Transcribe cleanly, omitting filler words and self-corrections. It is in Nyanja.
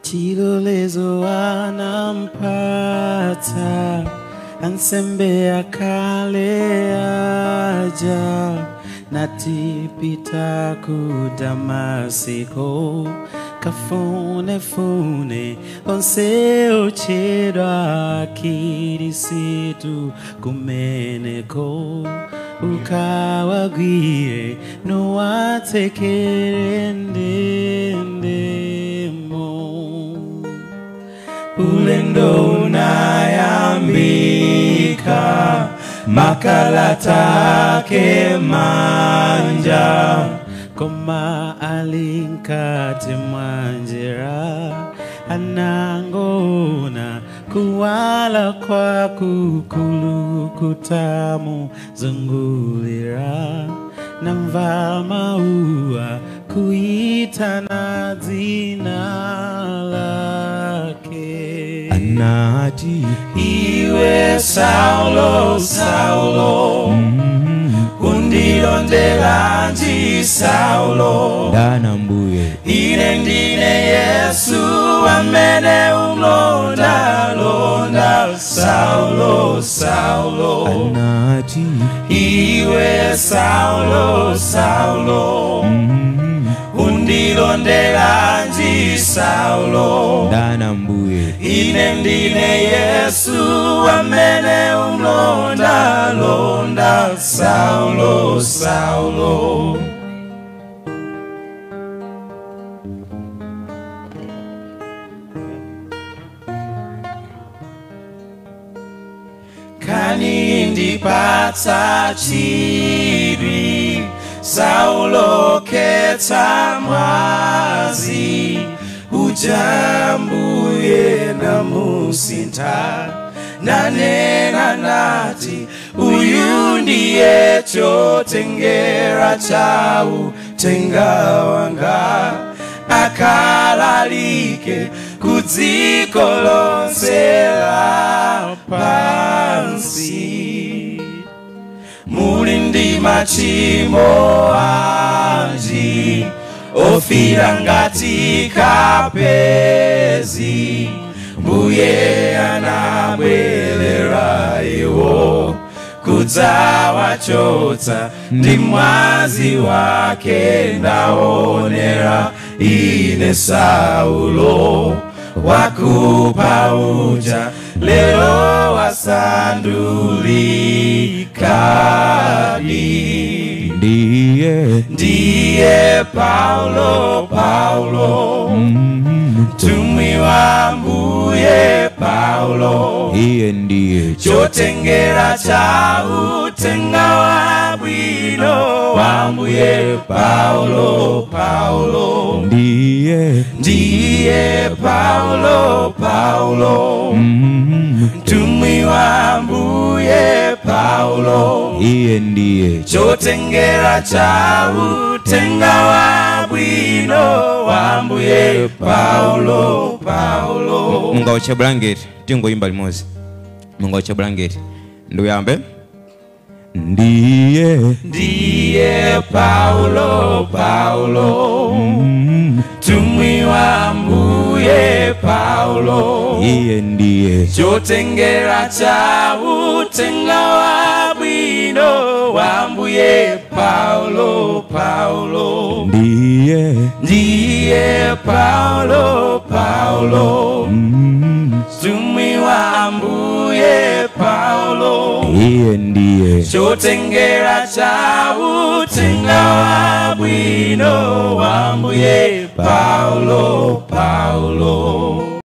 chilolezo anampata ansembe akale aja natipita ku Damasiko kafune onse ochedwa kirisitu kumeneko ukawagwire nowatekere ndendemo ulendo unayambika makalata ke manja koma alinkati mwanjira anangona kuwala kwa kukulu kutamu zungulira namva maua kuitana dzina lake anati iwe Saulo Saulo undilondelanji Saulo dana mbuye ine ndine Yesu amene umlonda londa Saulo Saulo anati iwe Saulo Saulo undilondelanji Saulo dana mbuye ine ndine Yesu amene umlonda londa Saulo Saulo kani ndipatsa chidwi Saulo ketsa mwazi ujambuye namusintha nanena nati uyu ndiye chotengera chau tenga wanga akalalike kudziko lonse lapansi muli ndi machimo anji ofira ngati kapezi mbuye anabwerera iwo kudzawachotsa ndi mwazi wake ndaonera ine Saulo wakupha uja lero wasandulikadi ndiye Paulo mtumwi wa mbuye Paulo iye ndiye chotengera cha utenga wa bwino wa mbuye Paulo ndiye Paulo mtumwi wa mbuye Paulo iye ndiye chotengera cha utenga wa bwino wa mbuye Paulo mungawo cha blanketi tingoimba limodzi mungawo cha blanketi nduyambe ndiye Paulo mtumwi wa mbuye Paulo iye ndiye chotengera cha utenga wa bwino wa mbuye Paulo ndiye Paulo mtumwi wa mbuye Paulo iye ndiye chotengera cha utenga wa bwino wa mbuye Paulo